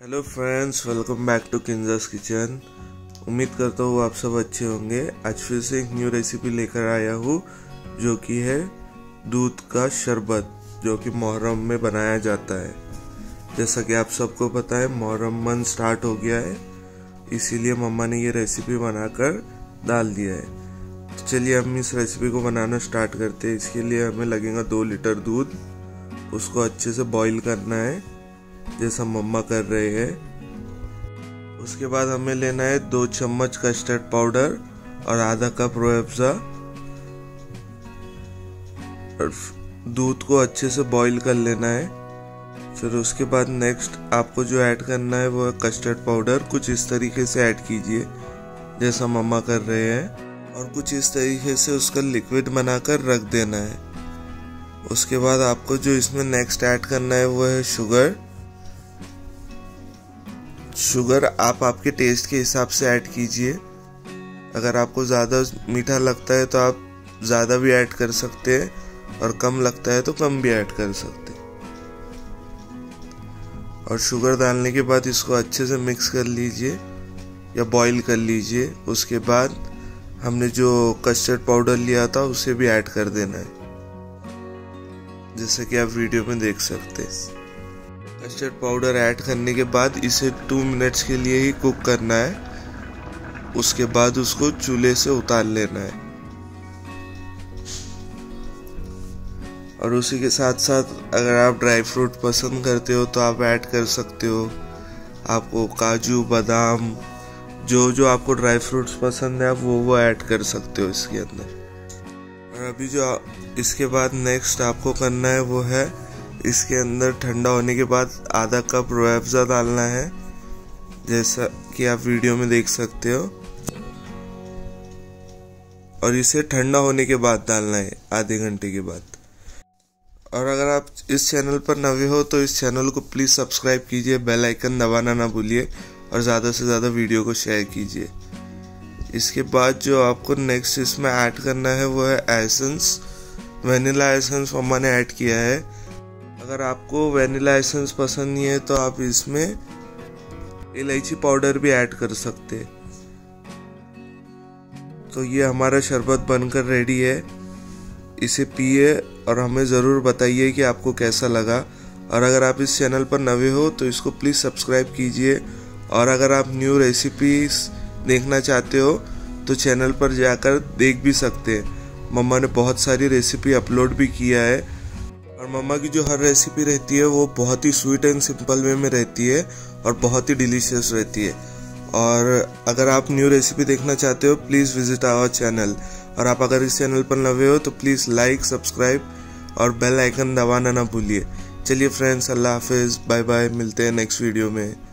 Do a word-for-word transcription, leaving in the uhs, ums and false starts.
Hello friends, welcome back to किंजर्स kitchen. उम्मीद करता हूँ आप सब अच्छे होंगे। आज फिर से एक न्यू रेसिपी लेकर आया हूँ जो कि है दूध का शरबत, जो कि मुहर्रम में बनाया जाता है। जैसा कि आप सबको पता है, मुहर्रम मंथ स्टार्ट हो गया है, इसीलिए मम्मा ने ये रेसिपी बनाकर डाल दिया है। तो चलिए हम इस रेसिपी को बनाना स्टार्ट करते हैं। इसके लिए हमें लगेगा दो लीटर दूध। उसको अच्छे से बॉईल करना है जैसा मम्मा कर रहे हैं। उसके बाद हमें लेना है दो चम्मच कस्टर्ड पाउडर और आधा कप रूह अफ़ज़ा। और दूध को अच्छे से बॉईल कर लेना है। फिर उसके बाद नेक्स्ट आपको जो ऐड करना है वो है कस्टर्ड पाउडर। कुछ इस तरीके से ऐड कीजिए जैसा मम्मा कर रहे हैं, और कुछ इस तरीके से उसका लिक्विड बनाकर रख देना है। उसके बाद आपको जो इसमें नेक्स्ट ऐड करना है वो है शुगर। शुगर आप आपके टेस्ट के हिसाब से ऐड कीजिए। अगर आपको ज़्यादा मीठा लगता है तो आप ज़्यादा भी ऐड कर सकते हैं, और कम लगता है तो कम भी ऐड कर सकते हैं। और शुगर डालने के बाद इसको अच्छे से मिक्स कर लीजिए या बॉईल कर लीजिए। उसके बाद हमने जो कस्टर्ड पाउडर लिया था उसे भी ऐड कर देना है, जैसे कि आप वीडियो में देख सकते हैं। कस्टर्ड पाउडर ऐड करने के बाद इसे टू मिनट्स के लिए ही कुक करना है। उसके बाद उसको चूल्हे से उतार लेना है। और उसी के साथ साथ अगर आप ड्राई फ्रूट पसंद करते हो तो आप ऐड कर सकते हो। आपको काजू, बादाम, जो जो आपको ड्राई फ्रूट्स पसंद है आप वो वो ऐड कर सकते हो इसके अंदर। और अभी जो इसके बाद नेक्स्ट आपको करना है वो है इसके अंदर ठंडा होने के बाद आधा कप रूह अफ़ज़ा डालना है, जैसा कि आप वीडियो में देख सकते हो। और इसे ठंडा होने के बाद डालना है, आधे घंटे के बाद। और अगर आप इस चैनल पर नए हो तो इस चैनल को प्लीज़ सब्सक्राइब कीजिए, बेल आइकन दबाना ना भूलिए, और ज़्यादा से ज़्यादा वीडियो को शेयर कीजिए। इसके बाद जो आपको नेक्स्ट इसमें ऐड करना है वो है एसेंस। वनीला एसेंस मम्मा ने ऐड किया है। अगर आपको वनीला एसेंस पसंद नहीं है तो आप इसमें इलायची पाउडर भी ऐड कर सकते हैं। तो ये हमारा शरबत बनकर रेडी है। इसे पिए और हमें ज़रूर बताइए कि आपको कैसा लगा। और अगर आप इस चैनल पर नए हो तो इसको प्लीज़ सब्सक्राइब कीजिए। और अगर आप न्यू रेसिपीज देखना चाहते हो तो चैनल पर जाकर देख भी सकते हैं। मम्मा ने बहुत सारी रेसिपी अपलोड भी किया है, और मम्मा की जो हर रेसिपी रहती है वो बहुत ही स्वीट एंड सिंपल वे में रहती है और बहुत ही डिलीशियस रहती है। और अगर आप न्यू रेसिपी देखना चाहते हो प्लीज़ विजिट आवर चैनल। और आप अगर इस चैनल पर नए हो तो प्लीज़ लाइक, सब्सक्राइब और बेल आइकन दबाना ना भूलिए। चलिए फ्रेंड्स, अल्लाह हाफिज़, बाय बाय, मिलते हैं नेक्स्ट वीडियो में।